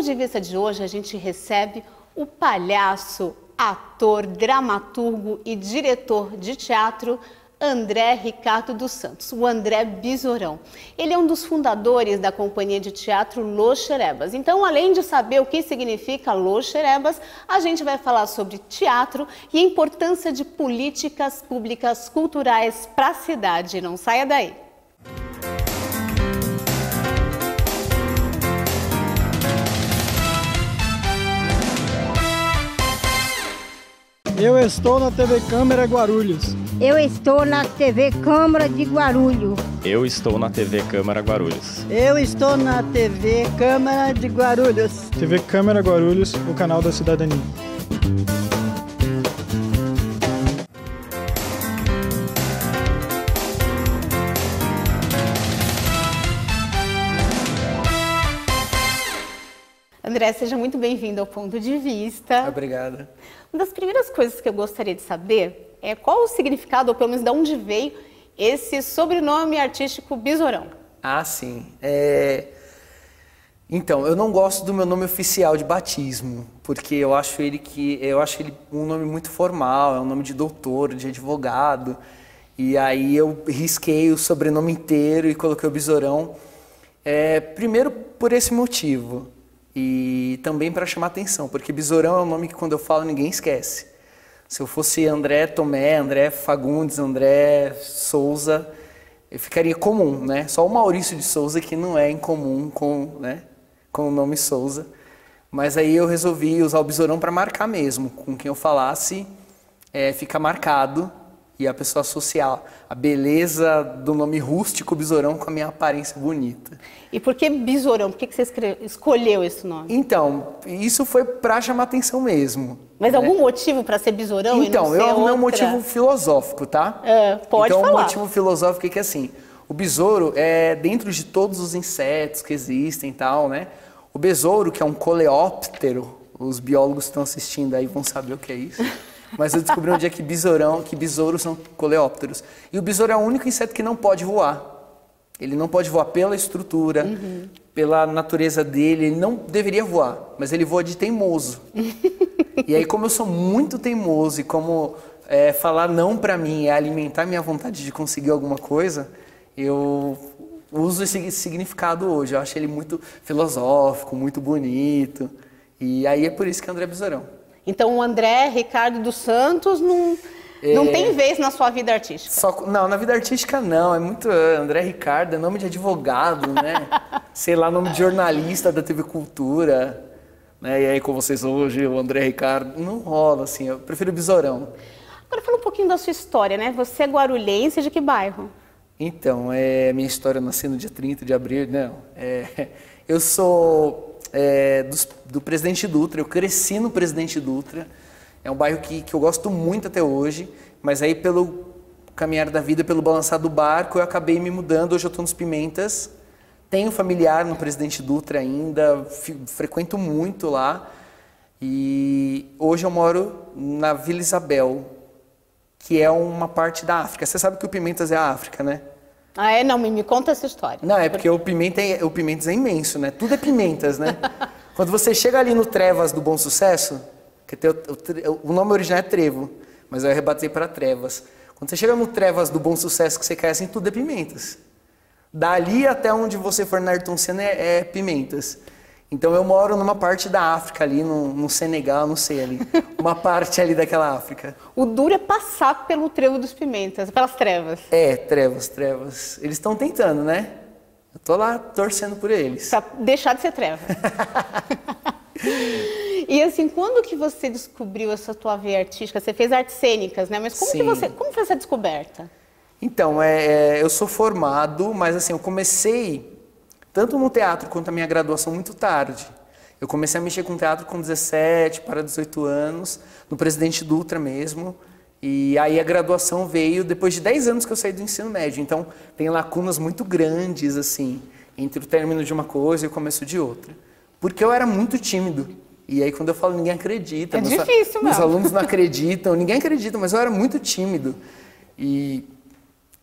de Vista de hoje a gente recebe o palhaço, ator, dramaturgo e diretor de teatro André Ricardo dos Santos, o André Besourão. Ele é um dos fundadores da companhia de teatro Los Xerebas. Então, além de saber o que significa Los Xerebas, a gente vai falar sobre teatro e a importância de políticas públicas culturais para a cidade. Não saia daí! Eu estou na TV Câmara Guarulhos. Eu estou na TV Câmara de Guarulhos. Eu estou na TV Câmara Guarulhos. Eu estou na TV Câmara de Guarulhos. TV Câmara Guarulhos, o canal da cidadania. André, seja muito bem-vindo ao Ponto de Vista. Obrigado. Uma das primeiras coisas que eu gostaria de saber é qual o significado, ou pelo menos de onde veio, esse sobrenome artístico Besourão. Ah, sim. Então, eu não gosto do meu nome oficial de batismo, porque eu acho ele um nome muito formal, é um nome de doutor, de advogado. E aí eu risquei o sobrenome inteiro e coloquei o Besourão. Primeiro por esse motivo. E também para chamar atenção, porque Besourão é um nome que quando eu falo ninguém esquece. Se eu fosse André Tomé, André Fagundes, André Souza, ficaria comum, né? Só o Maurício de Souza que não é incomum com o nome Souza. Mas aí eu resolvi usar o Besourão para marcar mesmo, com quem eu falasse fica marcado e a pessoa associar a beleza do nome rústico Besourão com a minha aparência bonita. E por que Besourão? Por que você escolheu esse nome? Então, isso foi para chamar atenção mesmo. Mas algum motivo para ser Besourão então, e não ser outra? Então, é um motivo filosófico, tá? Pode falar. Então, o motivo filosófico é que assim, o besouro é dentro de todos os insetos que existem e tal, né? O besouro, que é um coleóptero, os biólogos que estão assistindo aí vão saber o que é isso. Mas eu descobri um dia que besouros são coleópteros. E o besouro é o único inseto que não pode voar. Ele não pode voar pela estrutura, pela natureza dele, ele não deveria voar, mas ele voa de teimoso. E aí, como eu sou muito teimoso e como falar não pra mim é alimentar minha vontade de conseguir alguma coisa, eu uso esse significado hoje. Eu acho ele muito filosófico, muito bonito. E aí é por isso que é André Besourão. Então o André Ricardo dos Santos não tem vez na sua vida artística? Não, na vida artística não. É muito André Ricardo, é nome de advogado, né? Sei lá, nome de jornalista da TV Cultura. Né? E aí com vocês hoje, o André Ricardo. Não rola, assim, eu prefiro Besourão. Agora fala um pouquinho da sua história, né? Você é guarulhense, de que bairro? Então, minha história nasceu no dia 30 de abril, não. Eu sou do Presidente Dutra, eu cresci no Presidente Dutra. É um bairro que eu gosto muito até hoje, mas aí pelo caminhar da vida, pelo balançar do barco, eu acabei me mudando. Hoje eu estou nos Pimentas, tenho familiar no Presidente Dutra ainda, frequento muito lá. E hoje eu moro na Vila Isabel, que é uma parte da África. Você sabe que o Pimentas é a África, né? Ah, é? Não, me conta essa história. Não, é porque o Pimentas é imenso, né? Tudo é Pimentas, né? Quando você chega ali no Trevas do Bom Sucesso, que o nome original é Trevo, mas eu arrebatei para Trevas. Quando você chega no Trevas do Bom Sucesso, que você cai assim, tudo é Pimentas. Dali até onde você for na Ayrton Senna é Pimentas. Então eu moro numa parte da África ali, no Senegal, não sei ali. Uma parte ali daquela África. O duro é passar pelo Trevo dos Pimentas, pelas Trevas. Trevas. Eles estão tentando, né? Eu tô lá torcendo por eles. Pra deixar de ser treva. E assim, quando que você descobriu essa tua veia artística? Você fez artes cênicas, né? Mas como foi essa descoberta? Então, eu sou formado, mas assim, eu comecei tanto no teatro quanto a minha graduação muito tarde. Eu comecei a mexer com teatro com 17 para 18 anos, no Presidente Dutra mesmo. E aí a graduação veio depois de 10 anos que eu saí do ensino médio. Então, tem lacunas muito grandes, assim, entre o término de uma coisa e o começo de outra. Porque eu era muito tímido. E aí, quando eu falo, ninguém acredita. É difícil, meus alunos não acreditam, ninguém acredita, mas eu era muito tímido. E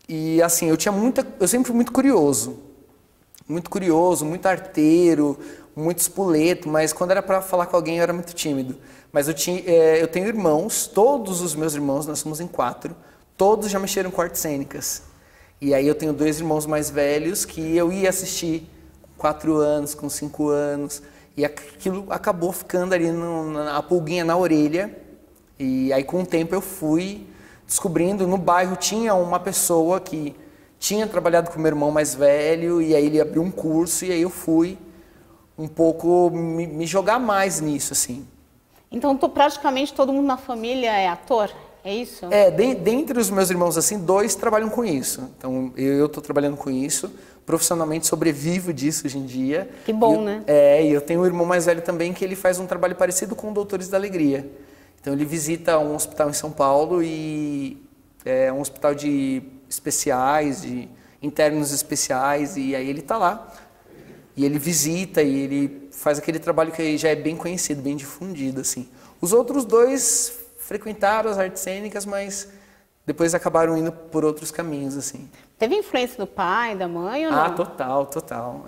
assim, eu sempre fui muito curioso, muito arteiro, muito espoleto, mas quando era para falar com alguém eu era muito tímido. Mas eu tenho irmãos, todos os meus irmãos, nós somos em 4, todos já mexeram com artes cênicas. E aí eu tenho 2 irmãos mais velhos que eu ia assistir com 4 anos, com 5 anos, e aquilo acabou ficando ali a pulguinha na orelha. E aí com o tempo eu fui descobrindo, no bairro tinha uma pessoa que tinha trabalhado com meu irmão mais velho, e aí ele abriu um curso, e aí eu fui um pouco me jogar mais nisso, assim. Então, praticamente todo mundo na família é ator? É isso? Dentre os meus irmãos, assim, 2 trabalham com isso. Então, eu estou trabalhando com isso, profissionalmente sobrevivo disso hoje em dia. Que bom, né? E eu tenho um irmão mais velho também que ele faz um trabalho parecido com o Doutores da Alegria. Então, ele visita um hospital em São Paulo e é um hospital de especiais, de internos especiais, e aí ele está lá. E ele visita e ele faz aquele trabalho que já é bem conhecido, bem difundido, assim. Os outros 2 frequentaram as artes cênicas, mas depois acabaram indo por outros caminhos, assim. Teve influência do pai, da mãe ou não? Ah, total.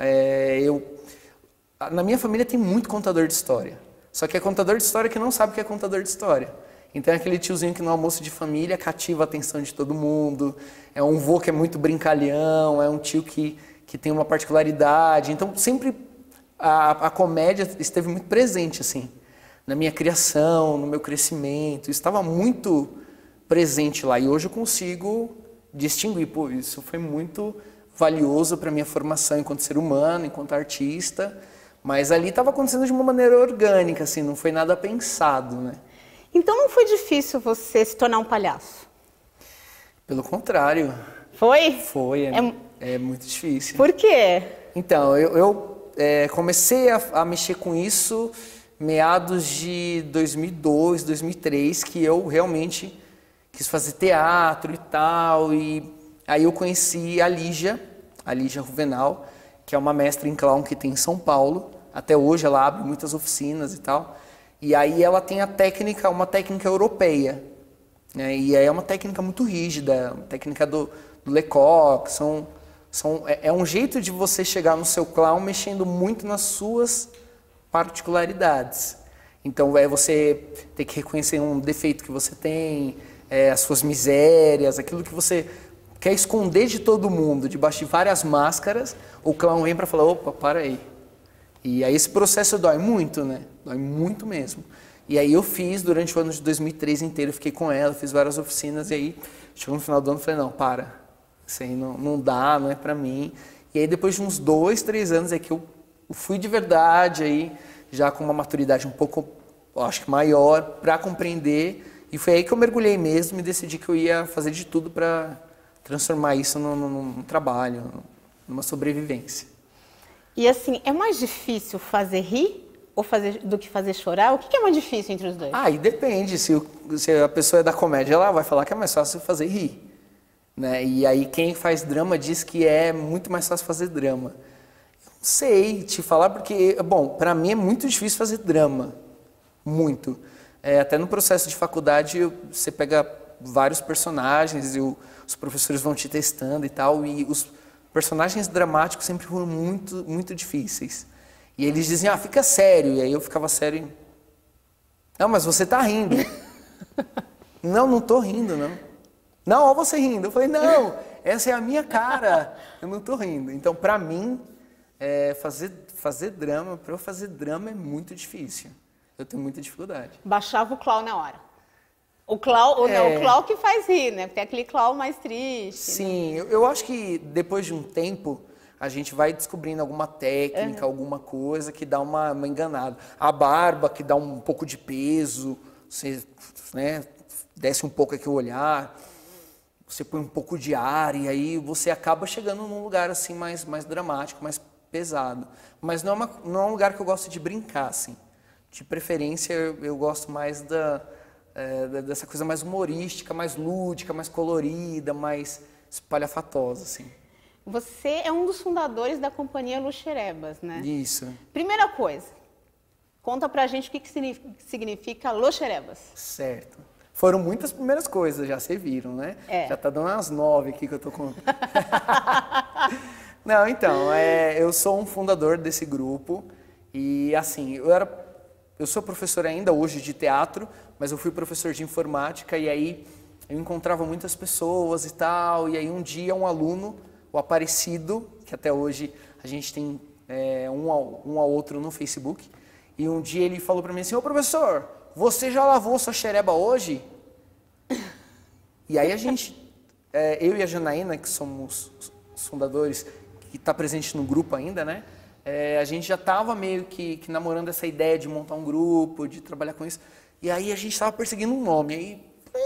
Na minha família tem muito contador de história. Só que é contador de história que não sabe o que é contador de história. Então é aquele tiozinho que no almoço de família cativa a atenção de todo mundo. É um vô que é muito brincalhão, é um tio que tem uma particularidade. Então sempre a comédia esteve muito presente, assim, na minha criação, no meu crescimento. Estava muito presente lá. E hoje eu consigo distinguir, pô, isso foi muito valioso para a minha formação enquanto ser humano, enquanto artista. Mas ali estava acontecendo de uma maneira orgânica, assim, não foi nada pensado, né? Então não foi difícil você se tornar um palhaço? Pelo contrário. Foi? Foi, é muito difícil. Por quê? Então, eu comecei a mexer com isso meados de 2002, 2003, que eu realmente quis fazer teatro e tal, e aí eu conheci a Lígia Ruvenal, que é uma mestra em clown que tem em São Paulo. Até hoje ela abre muitas oficinas e tal. E aí ela tem uma técnica europeia, né? E aí é uma técnica muito rígida, uma técnica do Lecoq, é um jeito de você chegar no seu clown mexendo muito nas suas particularidades. Então é você ter que reconhecer um defeito que você tem, as suas misérias, aquilo que você quer esconder de todo mundo, debaixo de várias máscaras. O clown vem para falar, opa, para aí. E aí esse processo dói muito, né? Dói muito mesmo. E aí eu fiz durante o ano de 2003 inteiro, fiquei com ela, fiz várias oficinas, e aí chegou no final do ano e falei, não, para, isso aí não dá, não é pra mim. E aí depois de uns 2, 3 anos é que eu fui de verdade, aí já com uma maturidade um pouco, acho que maior, para compreender, e foi aí que eu mergulhei mesmo e decidi que eu ia fazer de tudo para transformar isso num trabalho, numa sobrevivência. E assim, é mais difícil fazer rir do que fazer chorar? O que é mais difícil entre os dois? Ah, e depende. Se a pessoa é da comédia, ela vai falar que é mais fácil fazer rir, né? E aí quem faz drama diz que é muito mais fácil fazer drama. Eu não sei te falar porque, bom, para mim é muito difícil fazer drama. Muito. Até no processo de faculdade você pega vários personagens e os professores vão te testando e tal, e os personagens dramáticos sempre foram muito, muito difíceis. E eles diziam, fica sério. E aí eu ficava sério. Não, mas você tá rindo. Não tô rindo, não. Não, ó você rindo. Eu falei, não, essa é a minha cara. Eu não tô rindo. Então, pra mim, fazer drama, pra eu fazer drama é muito difícil. Eu tenho muita dificuldade. Baixava o clown na hora. O clown que faz rir, né? Tem aquele clown mais triste. Sim, né? eu acho que depois de um tempo a gente vai descobrindo alguma técnica, alguma coisa que dá uma enganada. A barba que dá um pouco de peso, você, né, desce um pouco aqui o olhar, você põe um pouco de ar e aí você acaba chegando num lugar assim mais dramático, mais pesado. Mas não é um lugar que eu gosto de brincar, assim. De preferência eu gosto mais dessa coisa mais humorística, mais lúdica, mais colorida, mais espalhafatosa, assim. Você é um dos fundadores da companhia Loxerebas, né? Isso. Primeira coisa, conta pra gente o que significa Loxerebas. Certo. Foram muitas primeiras coisas, já vocês viram, né? Já tá dando umas 9 aqui que eu tô contando. Não, então, eu sou um fundador desse grupo E assim, eu sou professor ainda hoje de teatro, mas eu fui professor de informática e aí eu encontrava muitas pessoas e tal. E aí um dia um aluno, o Aparecido, que até hoje a gente tem um ao outro no Facebook, e um dia ele falou para mim assim: ô professor, você já lavou sua xereba hoje? E aí a gente, eu e a Janaína, que somos os fundadores, que está presente no grupo ainda, né? A gente já estava meio que namorando essa ideia de montar um grupo, de trabalhar com isso. E aí a gente estava perseguindo um nome. Aí,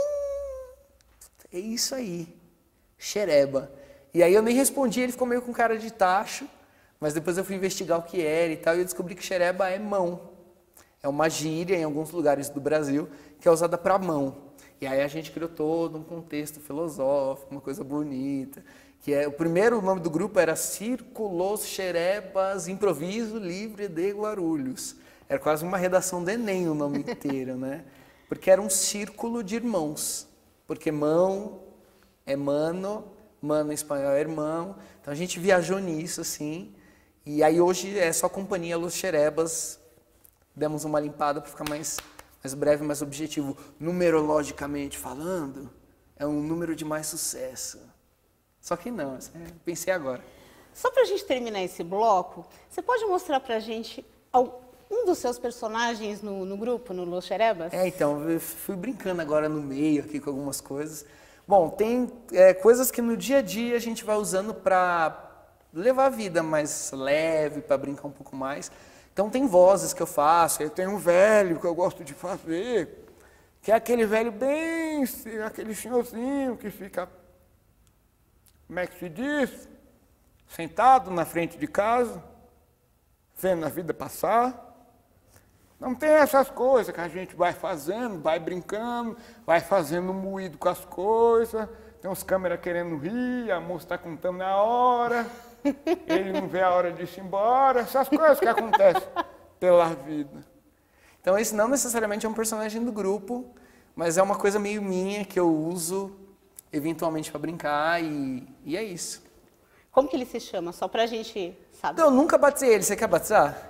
é isso aí, xereba. E aí eu nem respondi, ele ficou meio com cara de tacho, mas depois eu fui investigar o que era e tal, e eu descobri que xereba é mão. É uma gíria em alguns lugares do Brasil que é usada para mão. E aí a gente criou todo um contexto filosófico, uma coisa bonita. O primeiro nome do grupo era Círculos Xerebas Improviso Livre de Guarulhos. Era quase uma redação do Enem o nome inteiro, né? Porque era um círculo de irmãos. Porque mão é mano, mano em espanhol é irmão. Então a gente viajou nisso, assim. E aí hoje é só companhia Los Xerebas. Demos uma limpada para ficar mais breve, mais objetivo. Numerologicamente falando, é um número de mais sucesso. Só que não, pensei agora. Só para a gente terminar esse bloco, você pode mostrar para a gente um dos seus personagens no grupo, no Los Xerebas? Então, eu fui brincando agora no meio aqui com algumas coisas. Bom, tem coisas que no dia a dia a gente vai usando para levar a vida mais leve, para brincar um pouco mais. Então tem vozes que eu faço, eu tenho um velho que eu gosto de fazer, que é aquele velho bem, aquele senhorzinho que fica, como é que se diz? Sentado na frente de casa, vendo a vida passar. Não tem essas coisas que a gente vai fazendo, vai brincando, vai fazendo moído com as coisas, tem uns câmeras querendo rir, a moça está contando na hora, ele não vê a hora de ir embora, essas coisas que acontecem pela vida. Então esse não necessariamente é um personagem do grupo, mas é uma coisa meio minha que eu uso eventualmente para brincar e é isso. Como que ele se chama? Só pra gente saber. Eu nunca batizei ele, você quer batizar?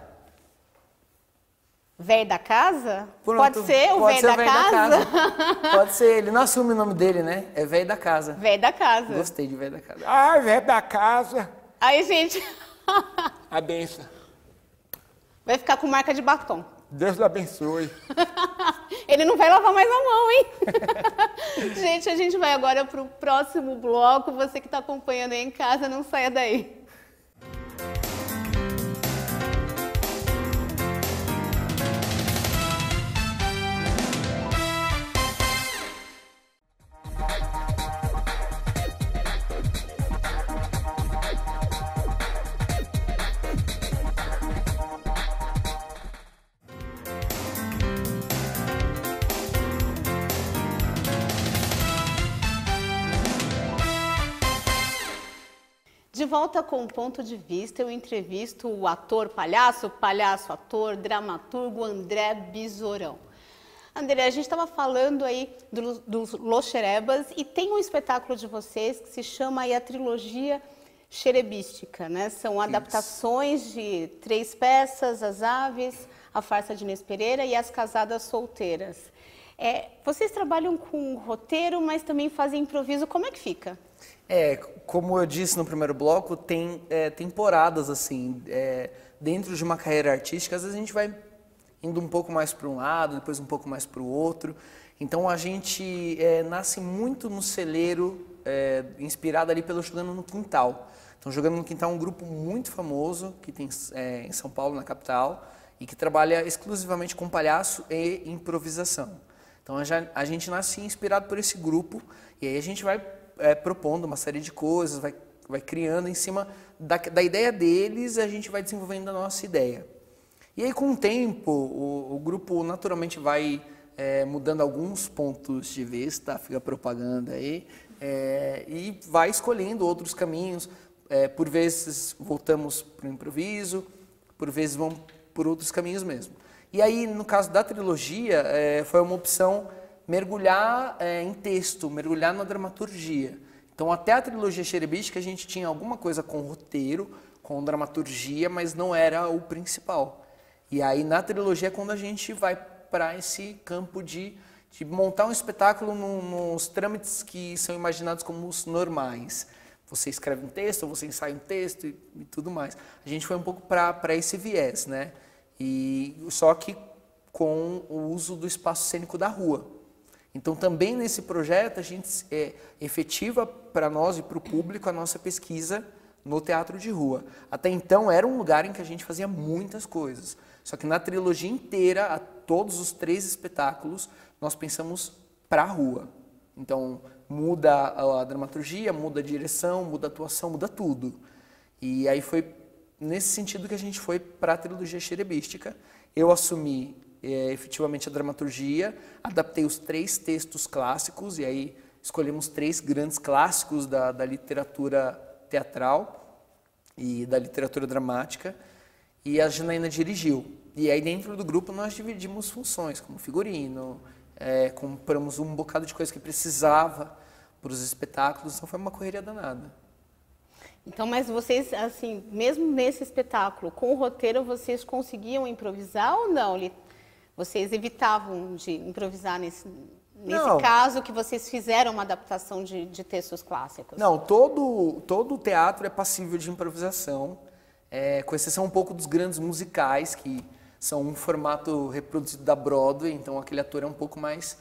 Véio da casa? Pronto, pode ser o véio da casa? Pode ser, ele não assume o nome dele, né? É véio da casa. Véio da casa. Gostei de véio da casa. Ah, véio da casa. Aí, gente... A benção. Vai ficar com marca de batom. Deus lhe abençoe. Ele não vai lavar mais a mão, hein? Gente, a gente vai agora para o próximo bloco. Você que está acompanhando aí em casa, não saia daí. De volta com o Ponto de Vista, eu entrevisto o ator palhaço, ator, dramaturgo André Bisorão. André, a gente estava falando aí dos Los Xerebas e tem um espetáculo de vocês que se chama aí a trilogia xerebística, né? São adaptações de 3 peças, As Aves, A Farsa de Inês Pereira e As Casadas Solteiras. Vocês trabalham com roteiro, mas também fazem improviso, como é que fica? Como eu disse no primeiro bloco, tem temporadas assim, dentro de uma carreira artística, às vezes a gente vai indo um pouco mais para um lado, depois um pouco mais para o outro. Então a gente nasce muito no celeiro, inspirado ali pelo Jogando no Quintal. Então Jogando no Quintal é um grupo muito famoso, que tem em São Paulo, na capital, e que trabalha exclusivamente com palhaço e improvisação. Então a gente nasce inspirado por esse grupo, e aí a gente vai propondo uma série de coisas, vai criando em cima da ideia deles, a gente vai desenvolvendo a nossa ideia. E aí, com o tempo, o grupo naturalmente vai mudando alguns pontos de vista, fica propaganda aí, e vai escolhendo outros caminhos. Por vezes voltamos para o improviso, por vezes vamos por outros caminhos mesmo. E aí, no caso da trilogia, foi uma opção mergulhar em texto, mergulhar na dramaturgia. Então, até a trilogia xerebística, a gente tinha alguma coisa com roteiro, com dramaturgia, mas não era o principal. E aí na trilogia é quando a gente vai para esse campo de montar um espetáculo nos trâmites que são imaginados como os normais. Você escreve um texto, você ensaia um texto e tudo mais. A gente foi um pouco para esse viés, né? Só que com o uso do espaço cênico da rua. Então também nesse projeto a gente efetiva para nós e para o público a nossa pesquisa no teatro de rua. Até então era um lugar em que a gente fazia muitas coisas. Só que na trilogia inteira, a todos os 3 espetáculos, nós pensamos para a rua. Então muda a dramaturgia, muda a direção, muda a atuação, muda tudo. E aí foi nesse sentido que a gente foi para a trilogia xerebística. Eu assumi efetivamente a dramaturgia, adaptei os 3 textos clássicos, e aí escolhemos 3 grandes clássicos da literatura teatral e da literatura dramática, e a Janaína dirigiu. E aí dentro do grupo nós dividimos funções, como figurino, compramos um bocado de coisa que precisava para os espetáculos, então foi uma correria danada. Então, mas vocês, assim, mesmo nesse espetáculo, com o roteiro, vocês conseguiam improvisar ou não? Vocês evitavam de improvisar nesse caso que vocês fizeram uma adaptação de textos clássicos? Não, todo o teatro é passível de improvisação, com exceção um pouco dos grandes musicais, que são um formato reproduzido da Broadway, então aquele ator é um pouco mais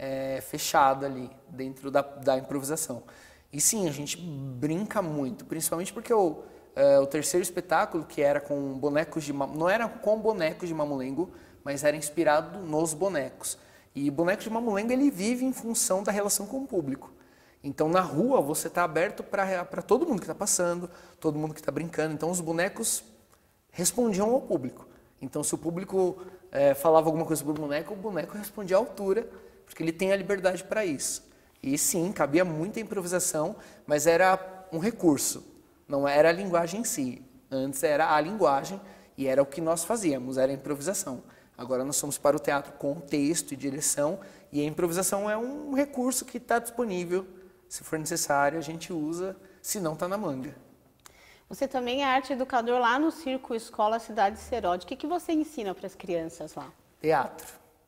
fechado ali, dentro da improvisação. E sim, a gente brinca muito, principalmente porque o terceiro espetáculo, que era com bonecos não era com bonecos de Mamulengo, mas era inspirado nos bonecos. E Bonecos de Mamulengo, ele vive em função da relação com o público. Então, na rua, você está aberto para todo mundo que está passando, todo mundo que está brincando. Então, os bonecos respondiam ao público. Então, se o público falava alguma coisa sobre o boneco respondia à altura, porque ele tem a liberdade para isso. E sim, cabia muita improvisação, mas era um recurso, não era a linguagem em si. Antes era a linguagem e era o que nós fazíamos, era a improvisação. Agora nós fomos para o teatro com texto e direção, e a improvisação é um recurso que está disponível. Se for necessário, a gente usa, se não está na manga. Você também é arte educador lá no Circo Escola Cidade Seródio. O que você ensina para as crianças lá? Teatro.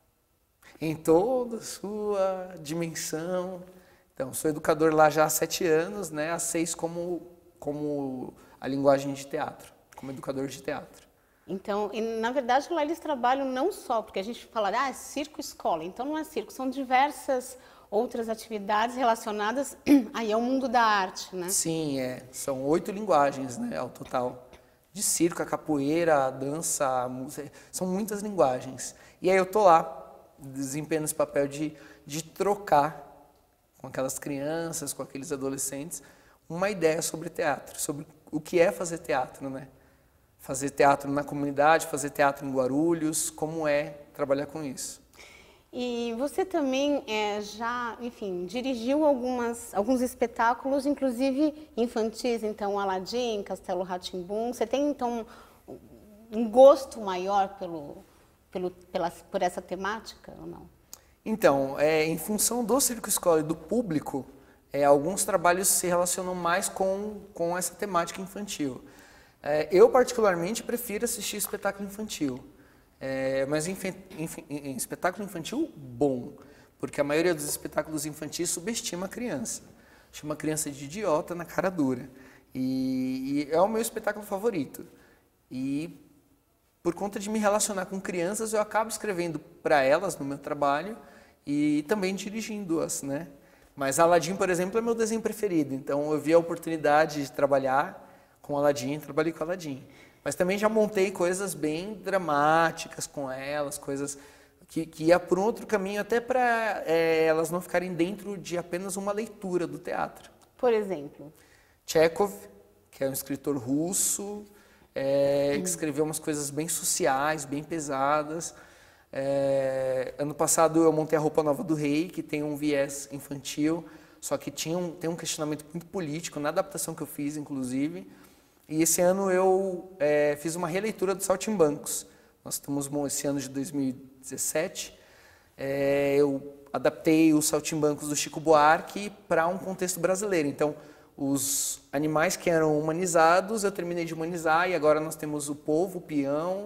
Em toda a sua dimensão. Então, sou educador lá já há 7 anos, né? Há 6 como a linguagem de teatro, como educador de teatro. Então, na verdade, lá eles trabalham não só, porque a gente fala, é circo-escola, então não é circo, são diversas outras atividades relacionadas aí ao mundo da arte, né? Sim, são 8 linguagens, né, ao total. De circo, a capoeira, a dança, a música, são muitas linguagens. E aí eu tô lá, desempenhando esse papel de trocar com aquelas crianças, com aqueles adolescentes, uma ideia sobre teatro, sobre o que é fazer teatro, né? Fazer teatro na comunidade, fazer teatro em Guarulhos, como é trabalhar com isso. E você também já, enfim, dirigiu alguns espetáculos, inclusive infantis, então Aladim, Castelo Rá-Tim-Bum. Você tem, então, um gosto maior por essa temática ou não? Então, em função do Circo Escola e do público, alguns trabalhos se relacionam mais com essa temática infantil. Eu, particularmente, prefiro assistir espetáculo infantil, mas espetáculo infantil bom, porque a maioria dos espetáculos infantis subestima a criança, chama a criança de idiota na cara dura, e é o meu espetáculo favorito. E por conta de me relacionar com crianças, eu acabo escrevendo para elas no meu trabalho e também dirigindo-as, né? Mas Aladim, por exemplo, é meu desenho preferido, então eu vi a oportunidade de trabalhar com Aladim, trabalhei com Aladim. Mas também já montei coisas bem dramáticas com elas, coisas que ia por um outro caminho, até para elas não ficarem dentro de apenas uma leitura do teatro. Por exemplo? Chekhov, que é um escritor russo, que escreveu umas coisas bem sociais, bem pesadas. Ano passado eu montei a Roupa Nova do Rei, que tem um viés infantil, só que tem um questionamento muito político, na adaptação que eu fiz, inclusive. E esse ano eu fiz uma releitura dos Saltimbancos. Nós estamos esse ano de 2017. Eu adaptei os Saltimbancos do Chico Buarque para um contexto brasileiro. Então, os animais que eram humanizados, eu terminei de humanizar e agora nós temos o povo, o peão,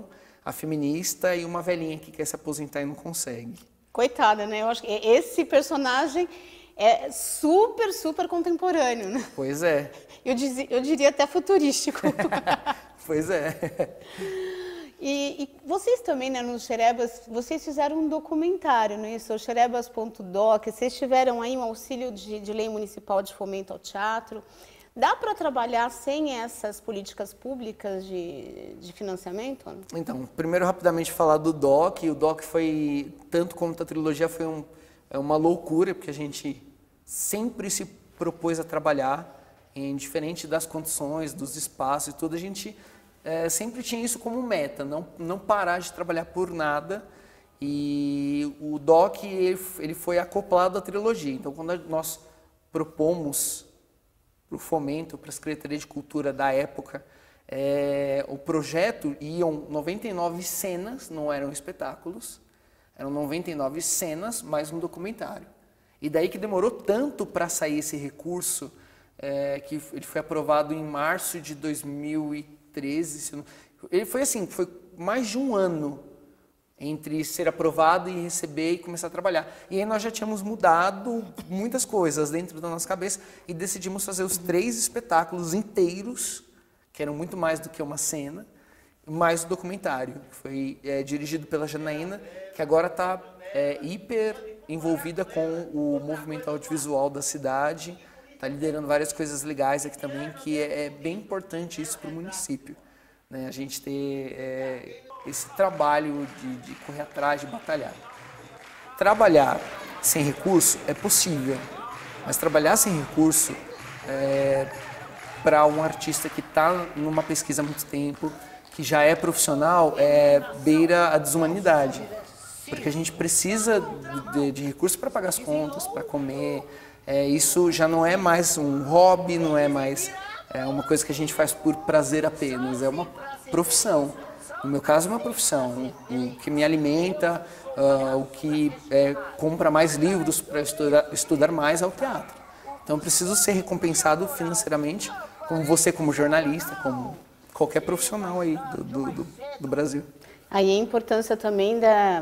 a feminista e uma velhinha que quer se aposentar e não consegue. Coitada, né? Eu acho que esse personagem é super, super contemporâneo, né? Pois é. Eu diria até futurístico. Pois é. E vocês também, né, no Xerebas, vocês fizeram um documentário, não é isso? O xerebas.doc, vocês tiveram aí um auxílio de lei municipal de fomento ao teatro. Dá para trabalhar sem essas políticas públicas de financiamento? Então, primeiro rapidamente falar do DOC. O DOC foi, tanto quanto a trilogia, foi uma loucura, porque a gente sempre se propôs a trabalhar diferente das condições, dos espaços e tudo, a gente sempre tinha isso como meta, não parar de trabalhar por nada. E o DOC ele foi acoplado à trilogia. Então, quando nós propomos para o fomento, para a Secretaria de Cultura da época, o projeto iam 99 cenas, não eram espetáculos, eram 99 cenas mais um documentário. E daí que demorou tanto para sair esse recurso, que ele foi aprovado em março de 2013. Ele foi assim, foi mais de um ano entre ser aprovado e receber e começar a trabalhar. E aí nós já tínhamos mudado muitas coisas dentro da nossa cabeça e decidimos fazer os 3 espetáculos inteiros, que eram muito mais do que uma cena, mais o documentário, que foi dirigido pela Janaína, que agora está hiper envolvida com o movimento audiovisual da cidade, está liderando várias coisas legais aqui também, que é bem importante isso para o município, né? A gente ter esse trabalho de correr atrás, de batalhar. Trabalhar sem recurso é possível, mas trabalhar sem recurso para um artista que está numa pesquisa há muito tempo, que já é profissional, beira a desumanidade. Porque a gente precisa de recursos para pagar as contas, para comer. Isso já não é mais um hobby, não é mais uma coisa que a gente faz por prazer apenas, é uma profissão. No meu caso, é uma profissão, o que me alimenta, o que compra mais livros para estudar mais é o teatro. Então, eu preciso ser recompensado financeiramente, como você, como jornalista, como qualquer profissional aí do Brasil. Aí a importância também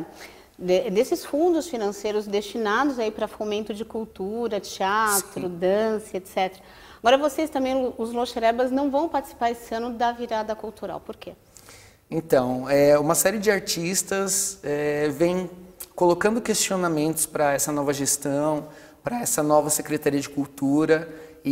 desses fundos financeiros destinados aí para fomento de cultura, teatro, dança, etc. Agora, vocês também, os Los Xerebas, não vão participar esse ano da virada cultural. Por quê? Então, uma série de artistas vem colocando questionamentos para essa nova gestão, para essa nova Secretaria de Cultura,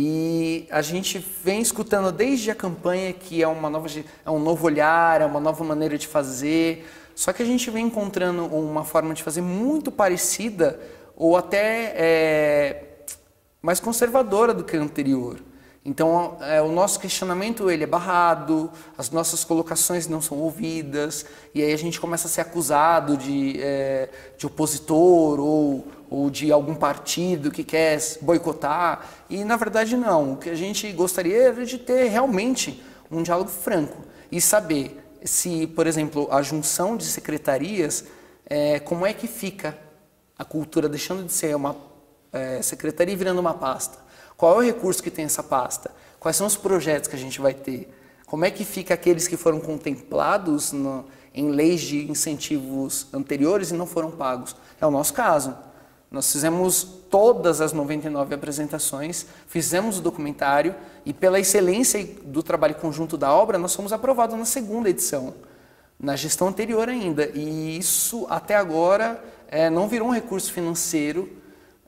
e a gente vem escutando desde a campanha que é um novo olhar, é uma nova maneira de fazer, só que a gente vem encontrando uma forma de fazer muito parecida ou até mais conservadora do que a anterior. Então, o nosso questionamento ele é barrado, as nossas colocações não são ouvidas, e aí a gente começa a ser acusado de opositor ou de algum partido que quer boicotar, e na verdade não. O que a gente gostaria era de ter realmente um diálogo franco e saber se, por exemplo, a junção de secretarias, como é que fica a cultura deixando de ser uma secretaria e virando uma pasta. Qual é o recurso que tem essa pasta? Quais são os projetos que a gente vai ter? Como é que fica aqueles que foram contemplados em leis de incentivos anteriores e não foram pagos? É o nosso caso. Nós fizemos todas as 99 apresentações, fizemos o documentário e pela excelência do trabalho conjunto da obra, nós fomos aprovados na 2ª edição, na gestão anterior ainda. E isso, até agora, não virou um recurso financeiro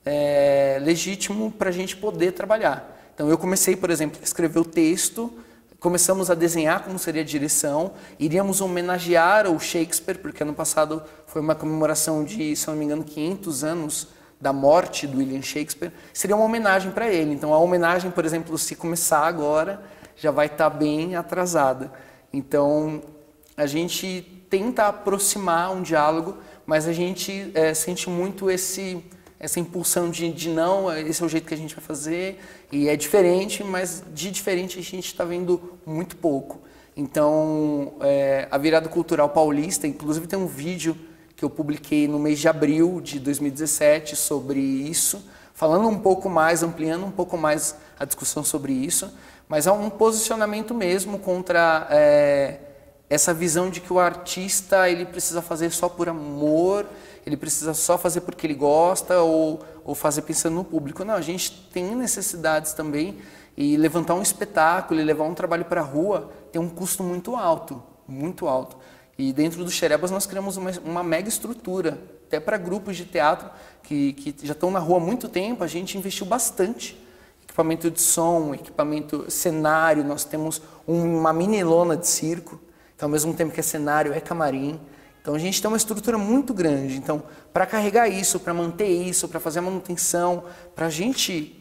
legítimo para a gente poder trabalhar. Então eu comecei, por exemplo, a escrever o texto, começamos a desenhar como seria a direção, iríamos homenagear o Shakespeare, porque ano passado foi uma comemoração de, se não me engano, 500 anos da morte do William Shakespeare, seria uma homenagem para ele. Então a homenagem, por exemplo, se começar agora, já vai estar bem atrasada. Então a gente tenta aproximar um diálogo, mas a gente sente muito essa impulsão de não, esse é o jeito que a gente vai fazer, e é diferente, mas de diferente a gente está vendo muito pouco. Então, a Virada Cultural Paulista, inclusive tem um vídeo que eu publiquei no mês de abril de 2017 sobre isso, falando um pouco mais, ampliando um pouco mais a discussão sobre isso, mas há um posicionamento mesmo contra essa visão de que o artista ele precisa fazer só por amor, ele precisa só fazer porque ele gosta ou fazer pensando no público. Não, a gente tem necessidades também e levantar um espetáculo e levar um trabalho para a rua tem um custo muito alto, muito alto. E dentro do Xerebas nós criamos uma mega estrutura, até para grupos de teatro que já estão na rua há muito tempo, a gente investiu bastante. Equipamento de som, equipamento cenário, nós temos uma mini lona de circo, que ao mesmo tempo que é cenário, é camarim. Então a gente tem uma estrutura muito grande. Então, para carregar isso, para manter isso, para fazer a manutenção, para a gente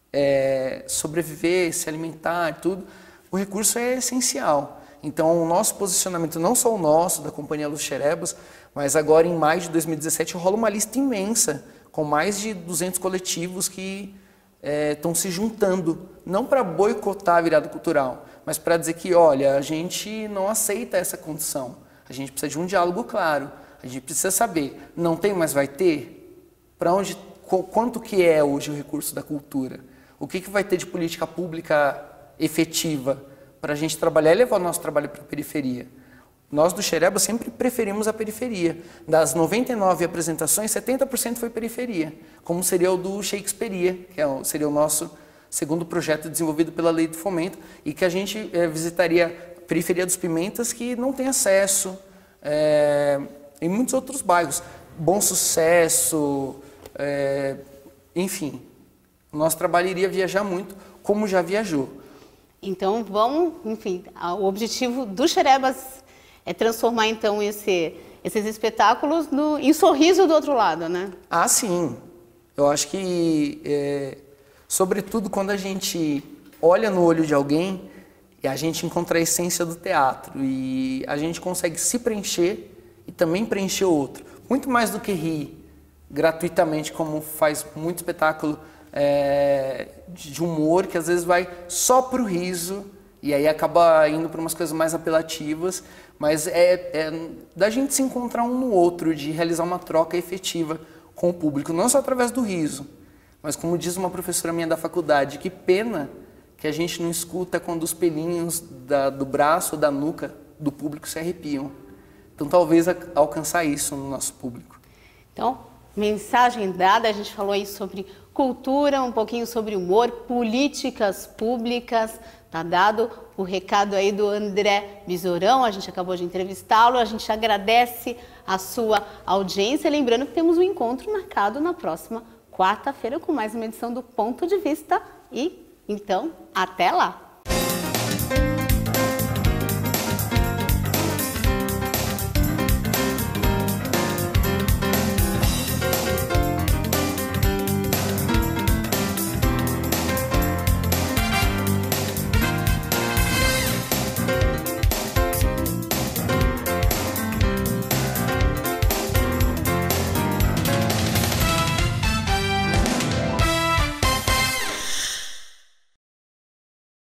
sobreviver, se alimentar e tudo, o recurso é essencial. Então o nosso posicionamento, não só o nosso, da Companhia Los Xerebas, mas agora em maio de 2017 rola uma lista imensa, com mais de 200 coletivos que estão se juntando, não para boicotar a virada cultural, mas para dizer que, olha, a gente não aceita essa condição, a gente precisa de um diálogo claro, a gente precisa saber, não tem, mas vai ter? Para onde, quanto que é hoje o recurso da cultura? O que vai ter de política pública efetiva para a gente trabalhar e levar o nosso trabalho para a periferia? Nós do Xerebas sempre preferimos a periferia. Das 99 apresentações, 70% foi periferia, como seria o do Shakespearea, que seria o nosso segundo projeto desenvolvido pela Lei do Fomento, e que a gente visitaria a periferia dos Pimentas, que não tem acesso, em muitos outros bairros. Bom Sucesso, enfim. O nosso trabalho iria viajar muito, como já viajou. Então, enfim, o objetivo do Xerebas é transformar, então, esses espetáculos em sorriso do outro lado, né? Ah, sim. Eu acho que, sobretudo, quando a gente olha no olho de alguém, a gente encontra a essência do teatro e a gente consegue se preencher e também preencher o outro. Muito mais do que rir gratuitamente, como faz muito espetáculo de humor, que às vezes vai só para o riso e aí acaba indo para umas coisas mais apelativas, mas da gente se encontrar um no outro, de realizar uma troca efetiva com o público, não só através do riso, mas como diz uma professora minha da faculdade, que pena que a gente não escuta quando os pelinhos do braço ou da nuca do público se arrepiam. Então talvez alcançar isso no nosso público. Então, mensagem dada, a gente falou aí sobre cultura, um pouquinho sobre humor, políticas públicas. Tá dado o recado aí do André Bisorão, a gente acabou de entrevistá-lo, a gente agradece a sua audiência, lembrando que temos um encontro marcado na próxima quarta-feira com mais uma edição do Ponto de Vista e, então, até lá!